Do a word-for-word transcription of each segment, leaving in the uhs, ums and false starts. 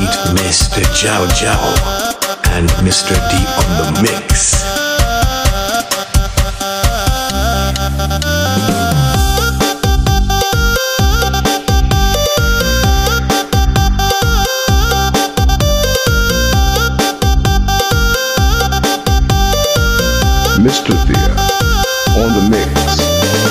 beat Mister Jow Jow and Mister D on the mix. Mister Thea on the mix.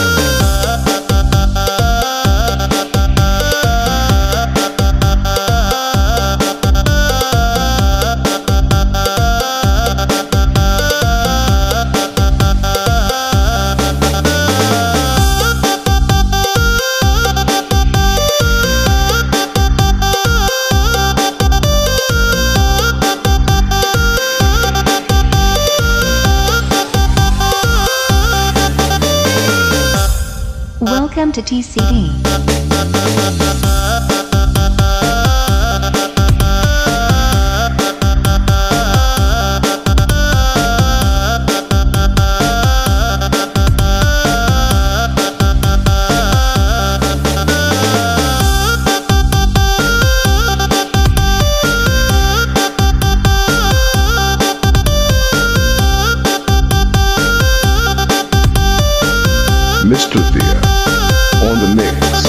Welcome to T C D. Mister Thea on the mix.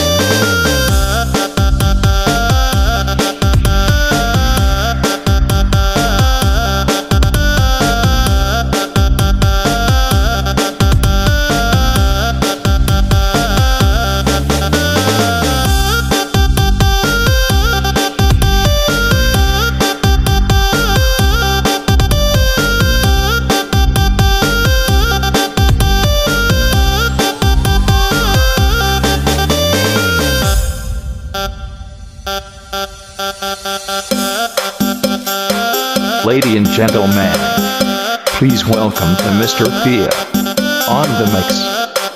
Ladies and gentlemen, please welcome to Mister Thea on the mix.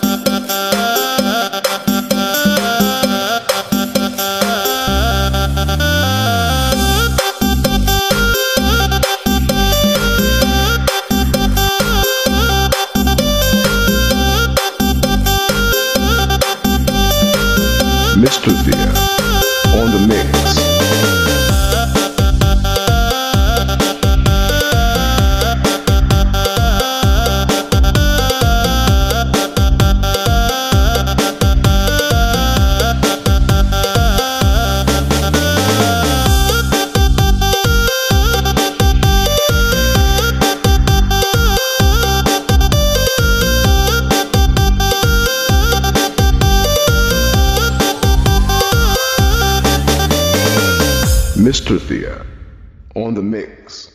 Mister Thea on the mix. Mister Thea on the mix.